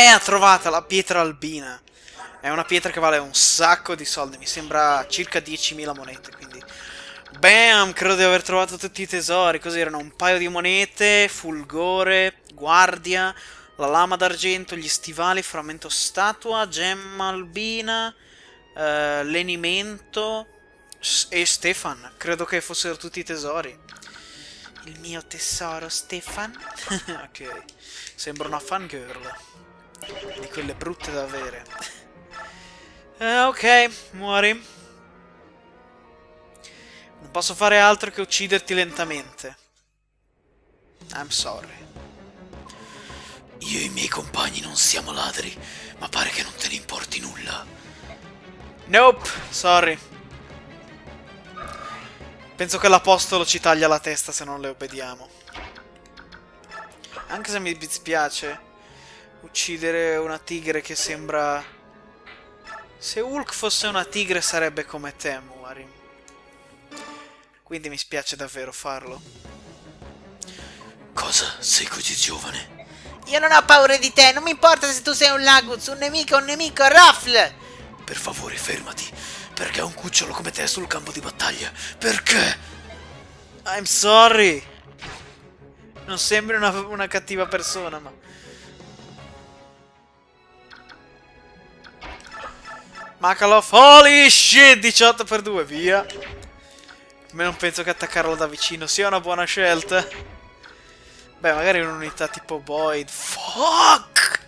trovata la pietra albina. È una pietra che vale un sacco di soldi. Mi sembra circa 10.000 monete, quindi... Bam! Credo di aver trovato tutti i tesori. Così erano un paio di monete, fulgore, guardia, la lama d'argento, gli stivali, frammento statua, gemma albina, lenimento e Stefan. Credo che fossero tutti i tesori. Il mio tesoro, Stefan. Ok. Sembra una fangirl. Di quelle brutte da avere. Ok, muori. Non posso fare altro che ucciderti lentamente. I'm sorry. Io e i miei compagni non siamo ladri, ma pare che non te ne importi nulla. Nope, sorry. Penso che l'apostolo ci taglia la testa se non le obbediamo. Anche se mi dispiace uccidere una tigre che sembra... Se Hulk fosse una tigre sarebbe come te, Muarim. Quindi mi spiace davvero farlo. Cosa? Sei così giovane? Io non ho paura di te, non mi importa se tu sei un Laguz, un nemico, Raffle! Per favore, fermati. Perché un cucciolo come te sul campo di battaglia? Perché? I'm sorry. Non sembri una cattiva persona, ma... Makalov, holy shit, 18/2, via. Ma non penso che attaccarlo da vicino sia una buona scelta. Beh, magari un'unità tipo Boyd. Fuck!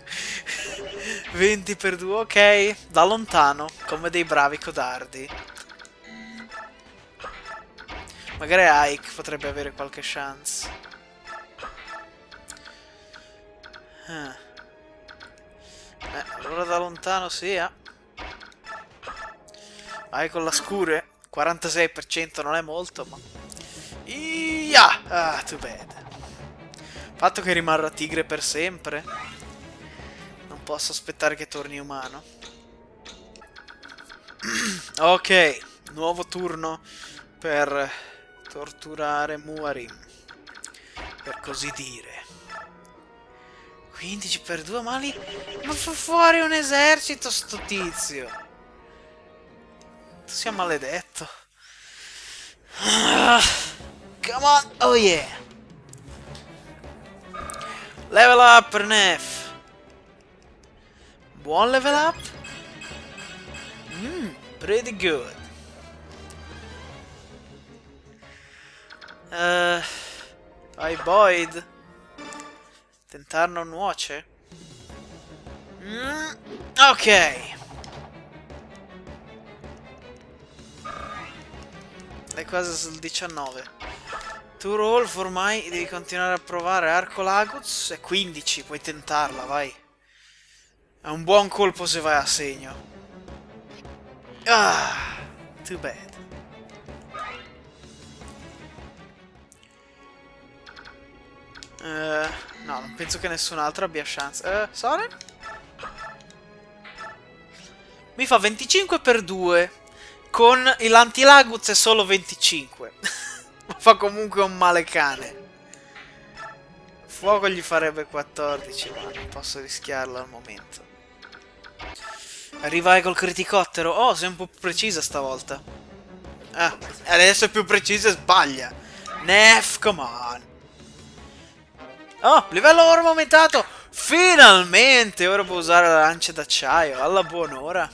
20/2, ok. Da lontano, come dei bravi codardi. Magari Ike potrebbe avere qualche chance. Allora da lontano sì, Vai con la scure. 46% non è molto, ma... Ia! Ah, too bad. Fatto che rimarrà tigre per sempre. Non posso aspettare che torni umano. Ok, nuovo turno per torturare Muarim. Per così dire. 15/2, ma fa fuori un esercito sto tizio. Tu sia maledetto. Come on, oh yeah. Level up, Nef. Buon level up? Pretty good. Vai Boyd. Tentar non nuoce? Ok. È quasi sul 19. Tu Rolf ormai devi continuare a provare Arco Laguz. È 15, puoi tentarla, vai. È un buon colpo se vai a segno. Ah, too bad. No, non penso che nessun altro abbia chance. Soren? Mi fa 25/2. Con l'antilaguz è solo 25. Ma fa comunque un male cane. Fuoco gli farebbe 14, ma non posso rischiarlo al momento. Arrivai col criticottero. Oh, sei un po' più precisa stavolta. Ah, adesso è più precisa e sbaglia. Nef, come on. Oh, livello oro aumentato. Finalmente, ora può usare la lancia d'acciaio. Alla buon'ora.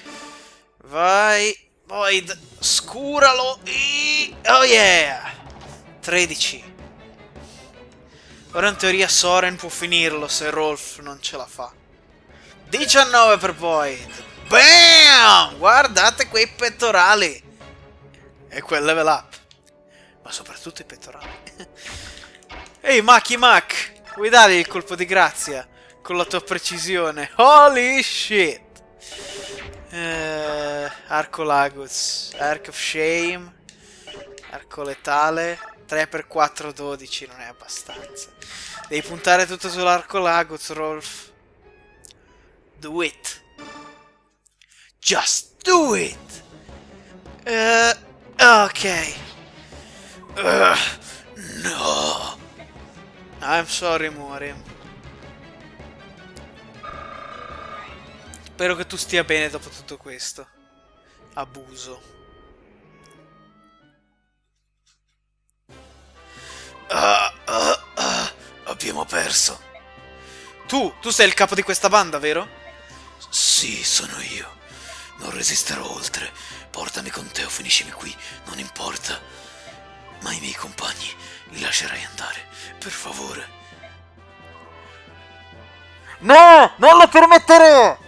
Vai. Void, scuralo. Oh yeah. 13. Ora in teoria Soren può finirlo se Rolf non ce la fa. 19 per Void. Bam! Guardate quei pettorali. E quel level up. Ma soprattutto i pettorali. Ehi, Maki Mac, vuoi dargli il colpo di grazia? Con la tua precisione. Holy shit. Arco Laguz, Arc of Shame, arco letale, 3x4 12, non è abbastanza. Devi puntare tutto sull'arco Laguz, Rolf. Do it. Just do it. Ok. No. I'm sorry, Muarim. Spero che tu stia bene dopo tutto questo. Abuso. Abbiamo perso. Tu sei il capo di questa banda, vero? Sì, sono io. Non resisterò oltre. Portami con te o finiscimi qui, non importa. Ma i miei compagni li lascerai andare, per favore. No, non lo permetterò!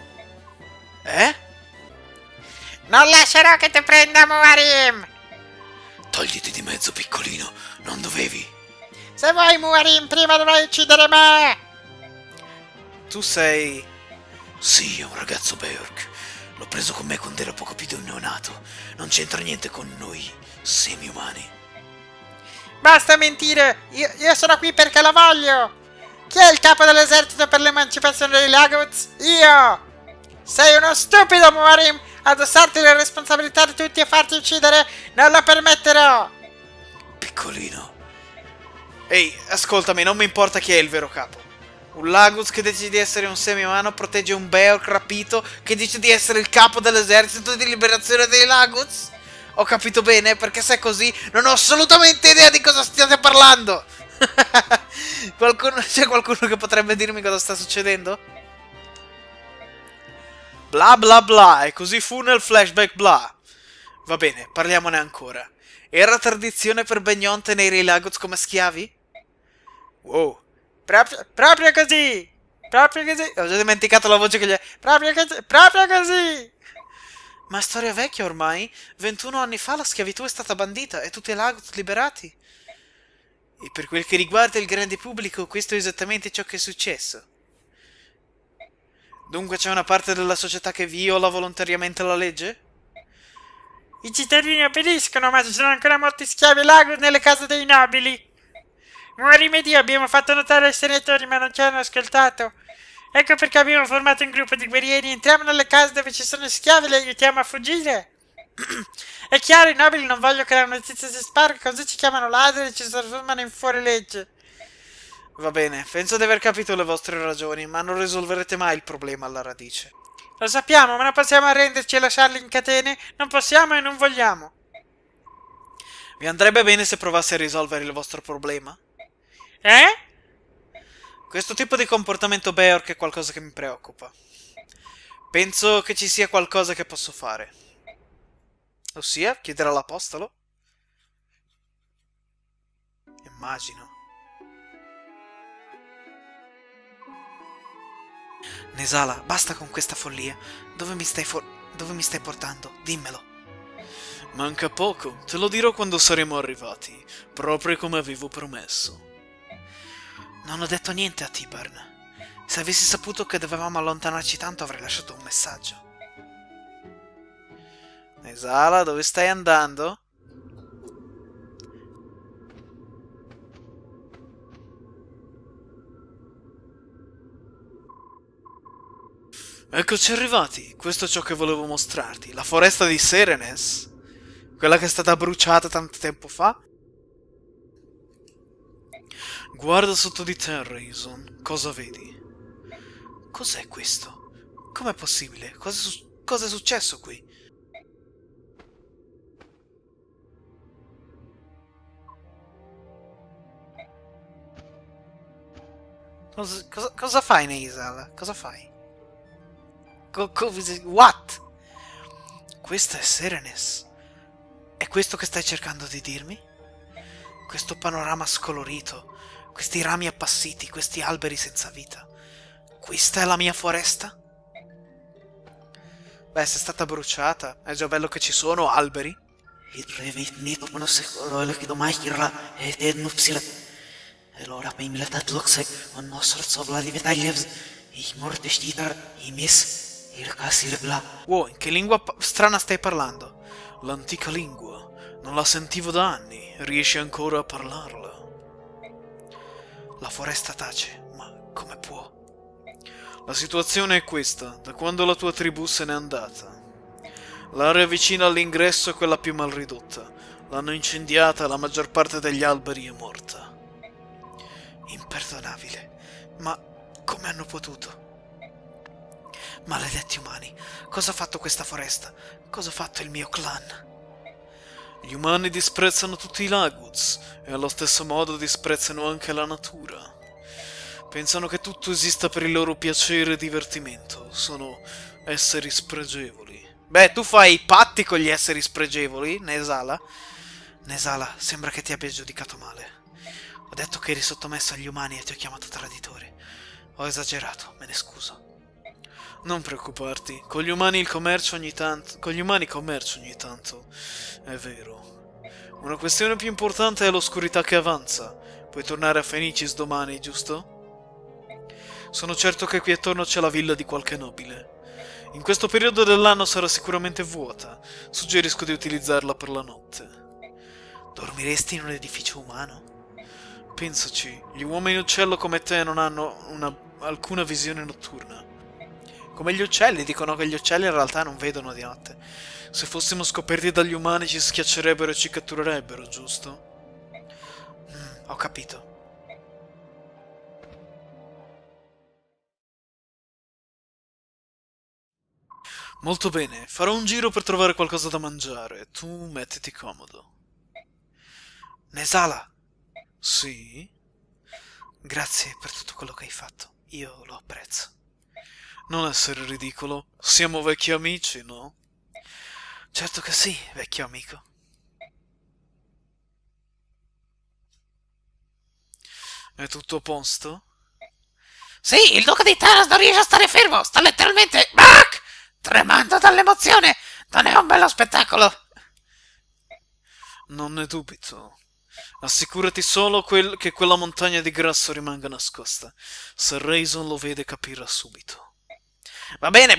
Non lascerò che ti prenda Muarim! Togliti di mezzo, piccolino, non dovevi. Se vuoi Muarim, prima dovrai uccidere me! Tu sei... Sì, è un ragazzo Beork. L'ho preso con me quando era poco più di un neonato. Non c'entra niente con noi semi-umani. Basta mentire! Io sono qui perché lo voglio! Chi è il capo dell'esercito per l'emancipazione dei Laguts? Io! Sei uno stupido, Muarim! Addossarti le responsabilità di tutti e farti uccidere non lo permetterò! Piccolino. Ehi, ascoltami, non mi importa chi è il vero capo. Un Lagus che decide di essere un semi-umano protegge un Beork rapito che dice di essere il capo dell'esercito di liberazione dei Lagus? Ho capito bene? Perché se è così non ho assolutamente idea di cosa stiate parlando! C'è qualcuno che potrebbe dirmi cosa sta succedendo? Bla bla bla, e così fu nel flashback bla. Va bene, parliamone ancora. Era tradizione per Begnon tenere i Lagots come schiavi? Wow. Proprio così! Proprio così! Ho già dimenticato la voce che gli è... Proprio così! Proprio così! Ma è storia vecchia ormai. 21 anni fa la schiavitù è stata bandita e tutti i Lagots liberati. E per quel che riguarda il grande pubblico, questo è esattamente ciò che è successo. Dunque c'è una parte della società che viola volontariamente la legge? I cittadini obbediscono, ma ci sono ancora molti schiavi Lagus nelle case dei nobili. Muarim ed io abbiamo fatto notare ai senatori, ma non ci hanno ascoltato. Ecco perché abbiamo formato un gruppo di guerrieri, entriamo nelle case dove ci sono schiavi e li aiutiamo a fuggire. È chiaro, i nobili non vogliono che la notizia si sparga, così ci chiamano ladri e ci trasformano in fuorilegge. Va bene, penso di aver capito le vostre ragioni, ma non risolverete mai il problema alla radice. Lo sappiamo, ma non possiamo arrenderci e lasciarli in catene. Non possiamo e non vogliamo. Vi andrebbe bene se provassi a risolvere il vostro problema? Questo tipo di comportamento Beork è qualcosa che mi preoccupa. Penso che ci sia qualcosa che posso fare. Ossia, chiedere all'apostolo? Immagino. Nesala, basta con questa follia. Dove mi stai portando? Dimmelo. Manca poco, te lo dirò quando saremo arrivati, proprio come avevo promesso. Non ho detto niente a Tibarn. Se avessi saputo che dovevamo allontanarci tanto avrei lasciato un messaggio. Nesala, dove stai andando? Eccoci arrivati, questo è ciò che volevo mostrarti, la foresta di Serenes, quella che è stata bruciata tanto tempo fa. Guarda sotto di te, Rayson, cosa vedi? Cos'è questo? Com'è possibile? Cosa è successo qui? Cosa fai, Neisal? Cosa fai? What? Questa è Serenes. È questo che stai cercando di dirmi? Questo panorama scolorito, questi rami appassiti, questi alberi senza vita. Questa è la mia foresta? Beh, se è stata bruciata, è già bello che ci sono alberi. Wow, in che lingua strana stai parlando? L'antica lingua. Non la sentivo da anni. Riesci ancora a parlarla? La foresta tace, ma come può? La situazione è questa, da quando la tua tribù se n'è andata. L'area vicina all'ingresso è quella più mal ridotta. L'hanno incendiata e la maggior parte degli alberi è morta. Imperdonabile. Ma come hanno potuto? Maledetti umani, cosa ha fatto questa foresta? Cosa ha fatto il mio clan? Gli umani disprezzano tutti i Laguts e allo stesso modo disprezzano anche la natura. Pensano che tutto esista per il loro piacere e divertimento. Sono esseri spregevoli. Beh, tu fai i patti con gli esseri spregevoli, Nesala? Nesala, sembra che ti abbia giudicato male. Ho detto che eri sottomesso agli umani e ti ho chiamato traditore. Ho esagerato, me ne scuso. Non preoccuparti, con gli umani commercio ogni tanto, è vero. Una questione più importante è l'oscurità che avanza. Puoi tornare a Fenicis domani, giusto? Sono certo che qui attorno c'è la villa di qualche nobile. In questo periodo dell'anno sarà sicuramente vuota. Suggerisco di utilizzarla per la notte. Dormiresti in un edificio umano? Pensaci, gli uomini uccello come te non hanno alcuna visione notturna. Come gli uccelli, dicono che gli uccelli in realtà non vedono di notte. Se fossimo scoperti dagli umani ci schiaccerebbero e ci catturerebbero, giusto? Ho capito. Molto bene, farò un giro per trovare qualcosa da mangiare. Tu mettiti comodo. Nesala, Sì? grazie per tutto quello che hai fatto. Io lo apprezzo. Non essere ridicolo. Siamo vecchi amici, no? Certo che sì, vecchio amico. È tutto a posto? Sì, il duca di Taras non riesce a stare fermo, sta letteralmente tremando dall'emozione. Non è un bello spettacolo. Non ne dubito. Assicurati solo che quella montagna di grasso rimanga nascosta. Se Rayson lo vede capirà subito. Va bene,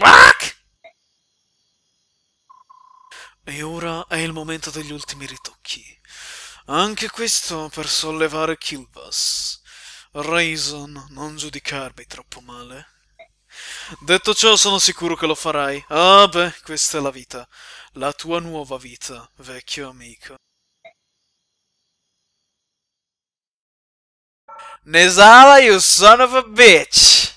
E ora è il momento degli ultimi ritocchi. Anche questo per sollevare Kilvas. Rayson, non giudicarmi troppo male. Detto ciò, sono sicuro che lo farai. Ah beh, questa è la vita. La tua nuova vita, vecchio amico. Nesala, you son of a bitch!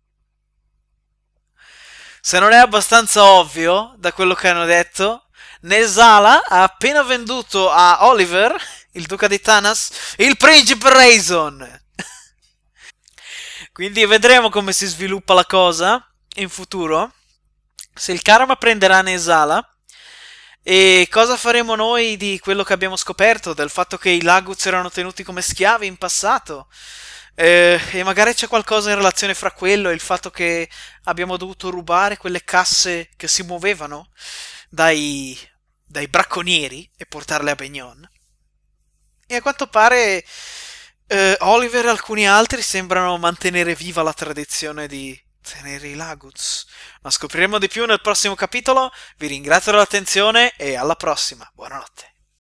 Se non è abbastanza ovvio, da quello che hanno detto, Nesala ha appena venduto a Oliver, il duca di Tanas, il principe Rayson. Quindi vedremo come si sviluppa la cosa in futuro, se il karma prenderà Nesala, e cosa faremo noi di quello che abbiamo scoperto, del fatto che i Laguts erano tenuti come schiavi in passato. E magari c'è qualcosa in relazione fra quello e il fatto che abbiamo dovuto rubare quelle casse che si muovevano dai bracconieri e portarle a Begnon. E a quanto pare Oliver e alcuni altri sembrano mantenere viva la tradizione di tenere i Laguts. Ma scopriremo di più nel prossimo capitolo. Vi ringrazio dell'attenzione e alla prossima. Buonanotte.